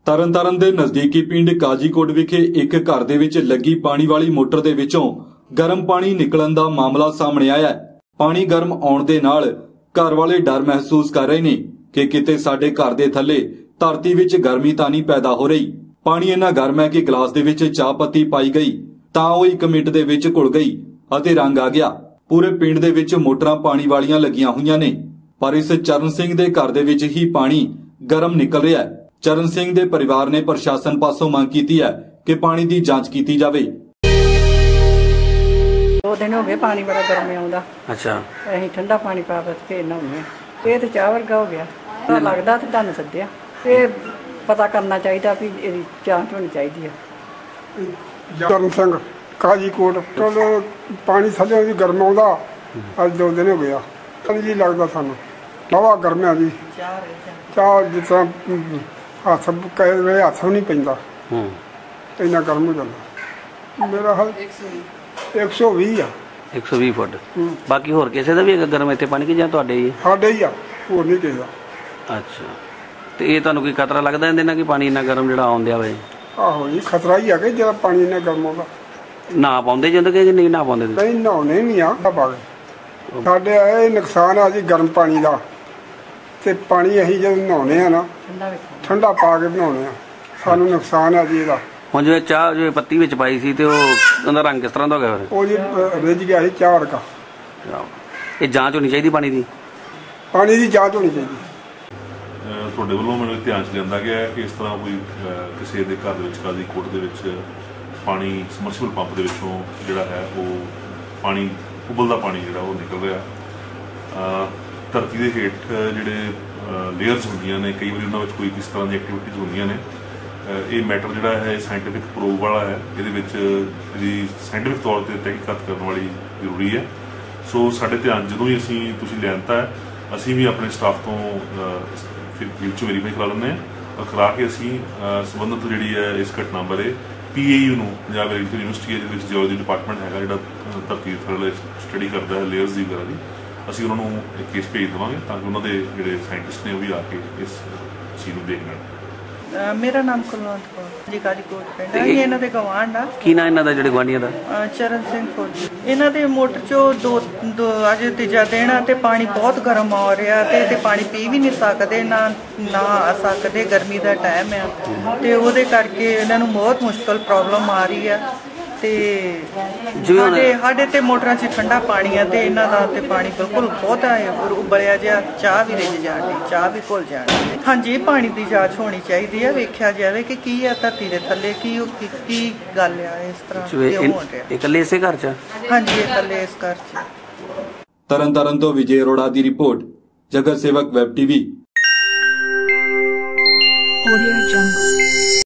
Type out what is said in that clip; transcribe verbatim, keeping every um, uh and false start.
ਤਰਨਤਾਰਨ ਦੇ ਨਜ਼ਦੀਕੀ ਪਿੰਡ ਕਾਜੀਕੋਟ ਵਿਖੇ ਇੱਕ ਘਰ ਦੇ ਵਿੱਚ ਲੱਗੀ ਪਾਣੀ ਵਾਲੀ ਮੋਟਰ ਦੇ ਵਿੱਚੋਂ ਗਰਮ ਪਾਣੀ ਨਿਕਲਣ ਦਾ ਮਾਮਲਾ ਸਾਹਮਣੇ ਆਇਆ ਹੈ। ਪਾਣੀ ਗਰਮ ਆਉਣ ਦੇ ਨਾਲ ਘਰ ਵਾਲੇ ਡਰ ਮਹਿਸੂਸ ਕਰ ਰਹੇ ਨੇ ਕਿ ਕਿਤੇ ਸਾਡੇ ਘਰ ਦੇ ਥੱਲੇ ਧਰਤੀ ਵਿੱਚ ਗਰਮੀ ਤਾਂ ਨਹੀਂ ਪੈਦਾ ਹੋ ਰਹੀ। ਪਾਣੀ ਇੰਨਾ ਗਰਮ ਹੈ ਕਿ ਗਲਾਸ ਦੇ ਵਿੱਚ ਚਾਹ ਪੱਤੀ ਪਾਈ ਗਈ ਤਾਂ ਉਹ ਇੱਕ ਮਿੰਟ ਦੇ ਵਿੱਚ ਘੁਲ ਗਈ ਅਤੇ ਰੰਗ ਆ ਗਿਆ। ਪੂਰੇ ਪਿੰਡ ਦੇ ਵਿੱਚ ਮੋਟਰਾਂ ਪਾਣੀ ਵਾਲੀਆਂ ਲੱਗੀਆਂ ਹੋਈਆਂ ਨੇ, ਪਰ ਇਸ ਚਰਨ ਸਿੰਘ ਦੇ ਘਰ ਦੇ ਵਿੱਚ ਹੀ ਪਾਣੀ ਗਰਮ ਨਿਕਲ ਰਿਹਾ ਹੈ। चरण सिंह दे परिवार ने प्रशासन पासों मांग की है कि पानी की जांच की जाए। दो दिन हो गए पानी बड़ा गर्म आउंदा। अच्छा असीं ठंडा पानी पा बस के नहाउने ये तो चाह वर्गा हो गया। पता लगदा ते तुहानूं सद्दिया ये पता करना चाहिए भी इहदी जांच होनी चाहिए। चरण सिंह काजीकोट चलो पानी थल्ले भी गर्म आउंदा अज दो दिन हो गया जी लगदा सानूं हवा गर्म है जी चाह जिस तरह हथ कई वे हथ भी नहीं पैंदा इन्ना गर्म हो जाता। मेरा हाल एक सौ भी आ एक सौ भी फुट बाकी होर किसी का भी है गर्म इतने पानी की जां तुहाडे ही साडे ही आ होर नहीं किसी दा। अच्छा तो ये तुहानूं कोई खतरा लगदा इहदे नाल कि पानी इन्ना गर्म जिहड़ा आउंदे वे? आहो जी खतरा ही है कि जिहड़ा पानी इन्ना गर्म आउंदा ना पाउंदे जिंद कि नहीं ना पाउंदे? नहीं नहाउने नहीं आ पावे साडे ये नुकसान आ जी गर्म पानी का ते पानी असीं जद नहाउने आ ना ठंडा पा के बनाउने आ सानूं नुकसान है जी इहदा। ਹੁਣ ਜਿਵੇਂ ਚਾਹ ਜਿਵੇਂ ਪੱਤੀ ਵਿੱਚ ਪਾਈ ਸੀ ਤੇ ਉਹ ਉਹਦਾ ਰੰਗ ਕਿਸ ਤਰ੍ਹਾਂ ਦਾ ਹੋ ਗਿਆ ਫਿਰ? ਉਹ ਜੀ ਰਿੱਝ ਗਿਆ ਸੀ ਚਾਹ ਵਰਗਾ। ਇਹ ਜਾਂਚ ਹੋਣੀ ਚਾਹੀਦੀ ਪਾਣੀ ਦੀ ਪਾਣੀ ਦੀ ਜਾਂਚ ਹੋਣੀ ਚਾਹੀਦੀ। ਤੁਹਾਡੇ ਵੱਲੋਂ ਮੈਨੂੰ ਧਿਆਨ 'ਚ ਲਿਆਂਦਾ ਗਿਆ ਕਿ ਇਸ ਤਰ੍ਹਾਂ ਕੋਈ ਕਿਸੇ ਦੇ ਘਰ ਦੇ ਵਿੱਚ ਕਾਜ਼ੀਕੋਟ ਦੇ ਵਿੱਚ ਪਾਣੀ ਸਮਰਸੀਬਲ ਪੰਪ ਦੇ ਵਿੱਚੋਂ ਜਿਹੜਾ ਹੈ ਉਹ ਪਾਣੀ ਉਬਲਦਾ ਪਾਣੀ ਜਿਹੜਾ ਉਹ ਨਿਕਲ ਰਿਹਾ। ਧਰਤੀ ਦੇ ਹੇਠ ਜਿਹੜੇ ਲੇਅਰਸ ਹੁੰਦੀਆਂ ਨੇ ਕਈ ਵਾਰੀ ਉਹਨਾਂ ਵਿੱਚ ਕੋਈ ਕਿਸ ਤਰ੍ਹਾਂ ਦੀ ਐਕਟੀਵਿਟੀਜ਼ ਹੁੰਦੀਆਂ ਨੇ। ਇਹ ਮੈਟਰ ਜਿਹੜਾ ਹੈ ਸਾਇੰਟੀਫਿਕ ਪ੍ਰੂਵ ਵਾਲਾ ਹੈ, ਇਹਦੇ ਵਿੱਚ ਇਹਦੀ ਸਾਇੰਟੀਫਿਕ ਤੌਰ 'ਤੇ ਤਹਿਕੀਕਾਤ ਕਰਨ ਵਾਲੀ ਜ਼ਰੂਰੀ ਹੈ। ਸੋ ਸਾਡੇ ਧਿਆਨ ਜਦੋਂ ਹੀ ਅਸੀਂ ਤੁਸੀਂ ਲਿਆਂਤਾ ਹੈ ਅਸੀਂ ਵੀ ਆਪਣੇ ਸਟਾਫ ਤੋਂ ਫਿਰ ਵਿੱਚ ਵੈਰੀਫਾਈ ਕਰਾ ਲੈਂਦੇ ਹਾਂ ਔਰ ਕਰਾ ਕੇ ਅਸੀਂ ਸੰਬੰਧਿਤ ਜਿਹੜੀ ਹੈ ਇਸ ਘਟਨਾ ਬਾਰੇ ਪੀ ਏ ਯੂ ਨੂੰ ਪੰਜਾਬ ਐਗਰੀਕਲਚਰ ਯੂਨੀਵਰਸਿਟੀ ਹੈ ਜਿਹਦੇ ਵਿੱਚ ਜਿਓਲੋਜੀ ਡਿਪਾਰਟਮੈਂਟ ਹੈਗਾ ਜਿਹੜਾ ਧਰਤੀ ਥੱਲੇ ਸਟੱਡੀ ਕਰਦਾ ਹੈ ਲੇਅਰਸ ਦੀ ਵਗੈਰਾ ਦੀ, ਅਸੀਂ ਉਹਨਾਂ ਨੂੰ ਇੱਕ ਕੇਸ ਭੇਜ ਦੇਵਾਂਗੇ ਤਾਂ ਕਿ ਉਹਨਾਂ ਦੇ ਜਿਹੜੇ ਸਾਇੰਟਿਸਟ ਨੇ ਉਹ ਵੀ ਆ ਕੇ ਇਸ ਚੀਜ਼ ਨੂੰ ਦੇਖ ਲੈਣ। मेरा नाम कुलवंत कौर जी काजीकोट पिंड है। इन्हां दे गवांढ आ की ना इन्हां दा जिहड़े गवांढियां दा चरण सिंह फौजी। इन्हां दे मोटर चो दो दो अज तीजा दिन आ ते पानी बहुत गर्म आ रहा ते ते पानी पी भी नहीं सकदे ना ना आ सकदे गर्मी दा टाइम है ते ओहदे करके इन्हां नूं बहुत मुश्किल प्रॉब्लम आ रही है ते ਸਾਡੇ ਸਾਡੇ ਤੇ ਮੋਟਰਾਂ 'ਚ ਠੰਡਾ ਪਾਣੀ ਹੈ ਤੇ ਇਹਨਾਂ ਦਾ ਤੇ ਪਾਣੀ ਬਿਲਕੁਲ ਬਹੁਤ ਹੈ ਉਬਲਿਆ ਜਿਹਾ ਚਾਹ ਵੀ ਰਿੱਝ ਜਾਣੀ ਚਾਹ ਵੀ ਘੁਲ ਜਾਣੀ। ਹਾਂਜੀ ਪਾਣੀ ਦੀ ਜਾਂਚ ਹੋਣੀ ਚਾਹੀਦੀ ਹੈ, ਵੇਖਿਆ ਜਾਵੇ ਕਿ ਕੀ ਹੈ ਧਰਤੀ ਦੇ ਥੱਲੇ ਕੀ ਕੀ ਗੱਲ ਆ ਇਸ ਤਰ੍ਹਾਂ ਕਿਉਂ ਹੋ ਰਿਹਾ। ਇਕੱਲੇ ਇਸੇ ਘਰ 'ਚ? ਹਾਂਜੀ ਇਕੱਲੇ ਇਸ ਘਰ 'ਚ। ਤਰਨਤਾਰਨ ਤੋਂ ਵਿਜੇ ਅਰੋੜਾ ਦੀ ਰਿਪੋਰਟ, ਜਗਤ ਸੇਵਕ ਵੈਬ ਟੀਵੀ।